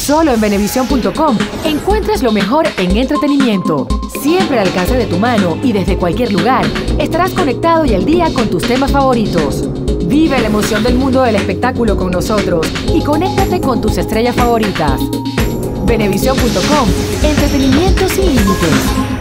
Solo en Venevisión.com encuentras lo mejor en entretenimiento. Siempre al alcance de tu mano y desde cualquier lugar, estarás conectado y al día con tus temas favoritos. Vive la emoción del mundo del espectáculo con nosotros y conéctate con tus estrellas favoritas. Venevisión.com, entretenimiento sin límites.